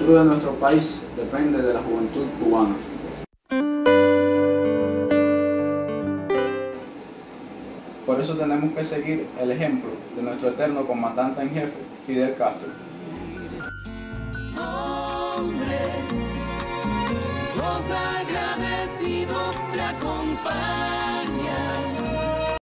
futuro de nuestro país depende de la juventud cubana. Por eso tenemos que seguir el ejemplo de nuestro eterno comandante en jefe, Fidel Castro. Hombre, los agradecidos te acompañan.